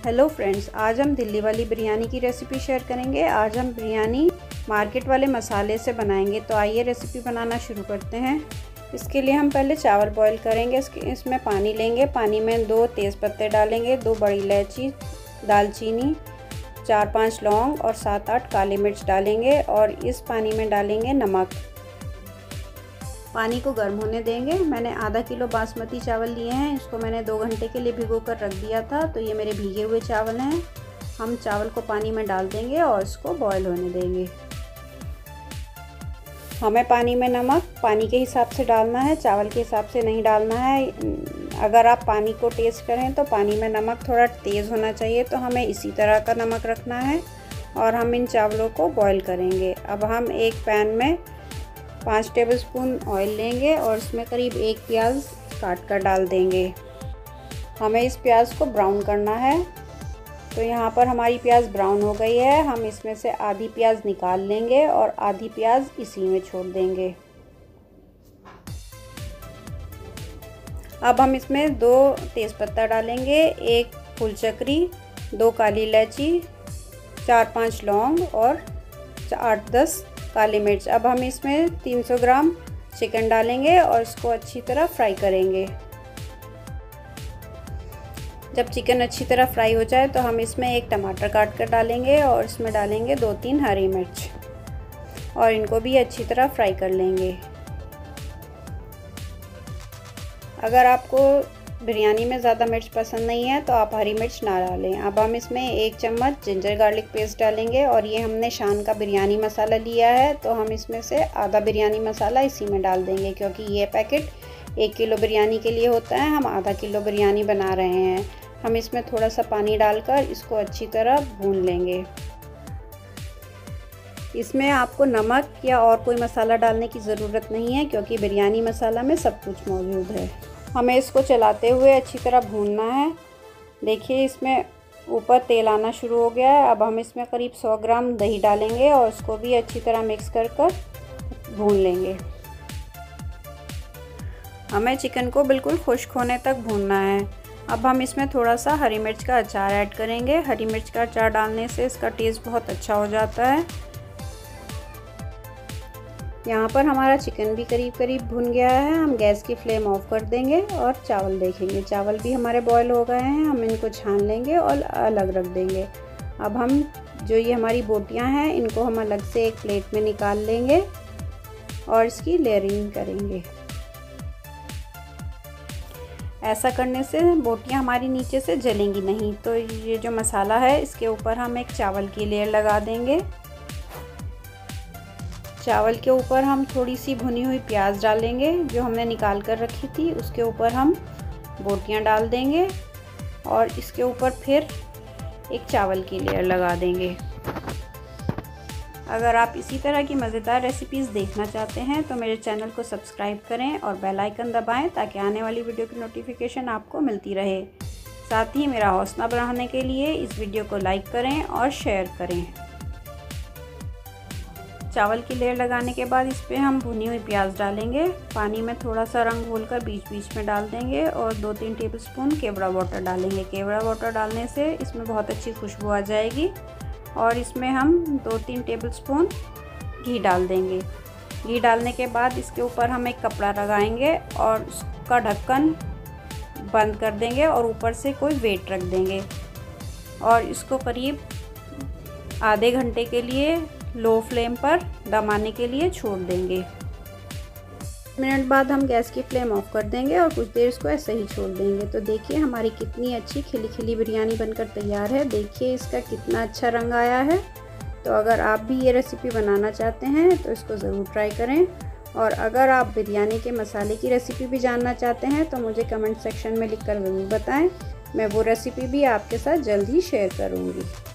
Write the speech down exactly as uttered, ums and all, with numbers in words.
Hello friends, आज हम दिल्ली वाली बिरयानी की रेसिपी शेयर करेंगे। आज हम बिरयानी मार्केट वाले मसाले से बनाएंगे। तो आइए रेसिपी बनाना शुरू करते हैं। इसके लिए हम पहले चावल बॉईल करेंगे। इसके इसमें पानी लेंगे। पानी में दो तेज़पत्ते डालेंगे, दो बड़ी इलायची, दालचीनी, चार पांच लौंग और सात आठ काली मिर्च डालेंगे और इस पानी में डालेंगे नमक। पानी को गर्म होने देंगे। मैंने आधा किलो बासमती चावल लिए हैं। इसको मैंने दो घंटे के लिए भिगो कर रख दिया था। तो ये मेरे भीगे हुए चावल हैं। हम चावल को पानी में डाल देंगे और इसको बॉईल होने देंगे। हमें पानी में नमक पानी के हिसाब से डालना है, चावल के हिसाब से नहीं डालना है। अगर आप पानी को टेस्ट करें तो पानी में नमक थोड़ा तेज़ होना चाहिए, तो हमें इसी तरह का नमक रखना है। और हम इन चावलों को बॉईल करेंगे। अब हम एक पैन में पाँच टेबलस्पून ऑयल लेंगे और इसमें करीब एक प्याज काट कर डाल देंगे। हमें इस प्याज को ब्राउन करना है। तो यहाँ पर हमारी प्याज ब्राउन हो गई है। हम इसमें से आधी प्याज निकाल लेंगे और आधी प्याज इसी में छोड़ देंगे। अब हम इसमें दो तेज़पत्ता डालेंगे, एक फूल चक्री, दो काली इलायची, चार पांच लौंग और आठ दस काली मिर्च। अब हम इसमें तीन सौ ग्राम चिकन डालेंगे और इसको अच्छी तरह फ्राई करेंगे। जब चिकन अच्छी तरह फ्राई हो जाए तो हम इसमें एक टमाटर काट कर डालेंगे और इसमें डालेंगे दो तीन हरी मिर्च और इनको भी अच्छी तरह फ्राई कर लेंगे। अगर आपको बिरयानी में ज़्यादा मिर्च पसंद नहीं है तो आप हरी मिर्च ना डालें। अब हम इसमें एक चम्मच जिंजर गार्लिक पेस्ट डालेंगे और ये हमने शान का बिरयानी मसाला लिया है। तो हम इसमें से आधा बिरयानी मसाला इसी में डाल देंगे, क्योंकि ये पैकेट एक किलो बिरयानी के लिए होता है। हम आधा किलो बिरयानी बना रहे हैं। हम इसमें थोड़ा सा पानी डालकर इसको अच्छी तरह भून लेंगे। इसमें आपको नमक या और कोई मसाला डालने की ज़रूरत नहीं है, क्योंकि बिरयानी मसाला में सब कुछ मौजूद है। हमें इसको चलाते हुए अच्छी तरह भूनना है। देखिए इसमें ऊपर तेल आना शुरू हो गया है। अब हम इसमें करीब सौ ग्राम दही डालेंगे और उसको भी अच्छी तरह मिक्स कर कर भून लेंगे। हमें चिकन को बिल्कुल खुश्क होने तक भूनना है। अब हम इसमें थोड़ा सा हरी मिर्च का अचार ऐड करेंगे। हरी मिर्च का अचार डालने से इसका टेस्ट बहुत अच्छा हो जाता है। यहाँ पर हमारा चिकन भी करीब करीब भुन गया है। हम गैस की फ्लेम ऑफ कर देंगे और चावल देखेंगे। चावल भी हमारे बॉईल हो गए हैं। हम इनको छान लेंगे और अलग रख देंगे। अब हम जो ये हमारी बोटियाँ हैं इनको हम अलग से एक प्लेट में निकाल लेंगे और इसकी लेयरिंग करेंगे। ऐसा करने से बोटियाँ हमारी नीचे से जलेंगी नहीं। तो ये जो मसाला है इसके ऊपर हम एक चावल की लेयर लगा देंगे। चावल के ऊपर हम थोड़ी सी भुनी हुई प्याज डालेंगे जो हमने निकाल कर रखी थी। उसके ऊपर हम बोटियां डाल देंगे और इसके ऊपर फिर एक चावल की लेयर लगा देंगे। अगर आप इसी तरह की मज़ेदार रेसिपीज़ देखना चाहते हैं तो मेरे चैनल को सब्सक्राइब करें और बेल आइकन दबाएं, ताकि आने वाली वीडियो की नोटिफिकेशन आपको मिलती रहे। साथ ही मेरा हौसला बढ़ाने के लिए इस वीडियो को लाइक करें और शेयर करें। चावल की लेयर लगाने के बाद इस पर हम भुनी हुई प्याज डालेंगे। पानी में थोड़ा सा रंग घोलकर बीच बीच में डाल देंगे और दो तीन टेबलस्पून केवड़ा वाटर डालेंगे। केवड़ा वाटर डालने से इसमें बहुत अच्छी खुशबू आ जाएगी। और इसमें हम दो तीन टेबलस्पून घी डाल देंगे। घी डालने के बाद इसके ऊपर हम एक कपड़ा लगाएंगे और उसका ढक्कन बंद कर देंगे और ऊपर से कोई वेट रख देंगे और इसको करीब आधे घंटे के लिए लो फ्लेम पर दम आने के लिए छोड़ देंगे। मिनट बाद हम गैस की फ्लेम ऑफ कर देंगे और कुछ देर इसको ऐसे ही छोड़ देंगे। तो देखिए हमारी कितनी अच्छी खिली खिली बिरयानी बनकर तैयार है। देखिए इसका कितना अच्छा रंग आया है। तो अगर आप भी ये रेसिपी बनाना चाहते हैं तो इसको ज़रूर ट्राई करें। और अगर आप बिरयानी के मसाले की रेसिपी भी जानना चाहते हैं तो मुझे कमेंट सेक्शन में लिखकर ज़रूर बताएँ। मैं वो रेसिपी भी आपके साथ जल्द ही शेयर करूँगी।